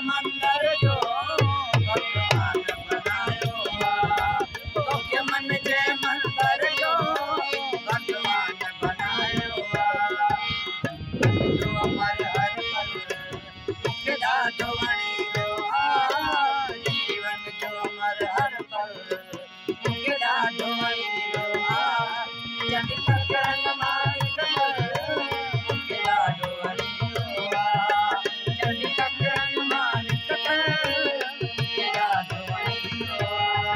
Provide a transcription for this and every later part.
मंदर जो भगवान बनायो तोखे मन जे मंदर जो भगवान बनायो जो अमर हर पल मूंखे ॾाढो वणी वियो जीवन जो अमर हर पल मूंखे ॾाढो वणी वियो जॾहिं ककरनि मां निकितल मूंखे ॾाढो वणी वियो जॾहिं ककरनि मां निकितल मूंखे ॾाढो वणी वियो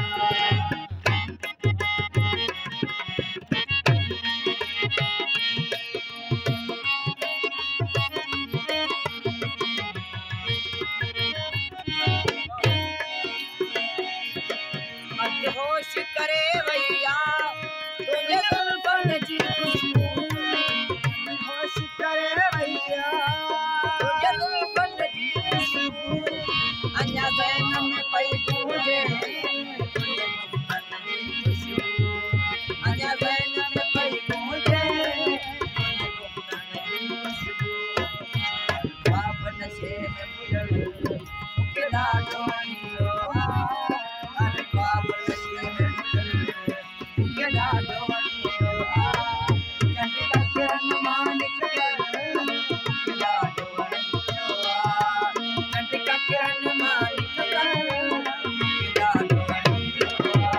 होश करे भैया तुझे जुल्फन जी खुशबू होश करे भैया तुझे जुल्फन जी खुशबू अञा ज़हन में पई गूंजे तुझे जुल्फन जी खुशबू अञा ज़हन में पई गूंजे तुझे जुल्फन जी खुशबू ख्वाब नशे में बुलंद मूंखे ॾाढो वणी वियो ख्वाब नशे में बुलंद मूंखे ॾाढो वणी वियो जॾहिं ककरनि मां निकितल मूंखे ॾाढो वणी वियो जॾहिं ककरनि मां निकितल मूंखे ॾाढो वणी वियो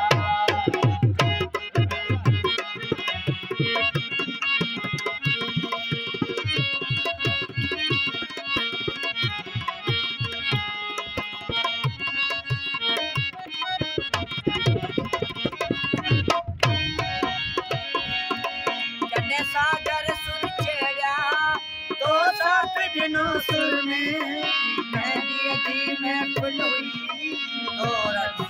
जॾहिं सागर सुर छेड़िया तो साथ ॾिनो सुर में मेहंदीअ जी महफ़िल हुई तो